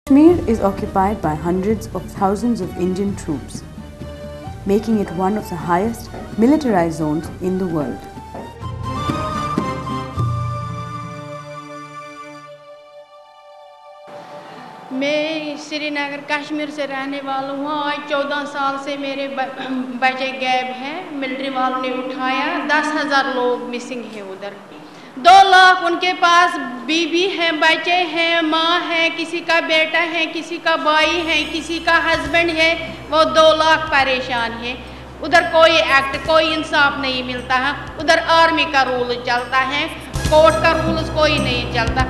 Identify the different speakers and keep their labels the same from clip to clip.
Speaker 1: Kashmir is occupied by hundreds of thousands of Indian troops, making it one of the highest militarized zones in the world.
Speaker 2: मैं श्रीनगर कश्मीर से रहने वाला हूँ। आज 14 साल से मेरे बच्चे गैब हैं। मिलिट्री वालों ने उठाया। 10,000 लोग मिसिंग हैं उधर। 2 लाख उनके पास बीवी हैं, बच्चे हैं, माँ है, किसी का बेटा है, किसी का भाई है, किसी का हस्बैंड है। वो 2 लाख परेशान है। उधर कोई एक्ट, कोई इंसाफ नहीं मिलता है। उधर आर्मी का रूल चलता है, कोर्ट का रूल कोई नहीं चलता।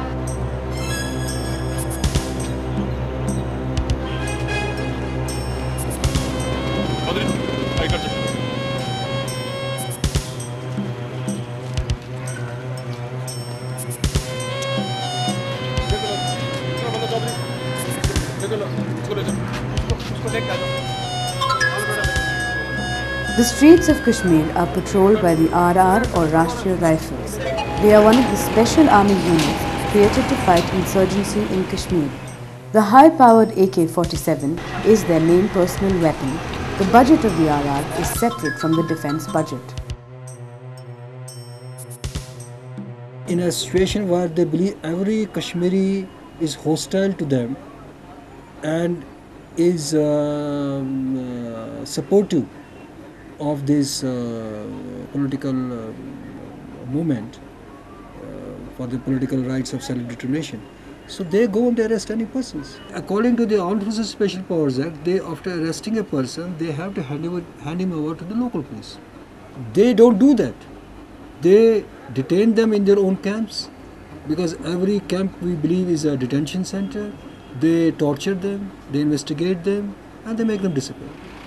Speaker 1: The streets of Kashmir are patrolled by the RR or Rashtriya Rifles. They are one of the special army units created to fight insurgency in Kashmir. The high-powered AK-47 is their main personal weapon. The budget of the RR is separate from the defence budget.
Speaker 3: In a situation where they believe every Kashmiri is hostile to them and is supportive of this political movement for the political rights of self-determination. So they go and they arrest any persons. According to the Armed Forces Special Powers Act, after arresting a person, they have to hand him over to the local police. They don't do that. They detain them in their own camps, because every camp we believe is a detention center. They torture them, they investigate them, and they make them disappear.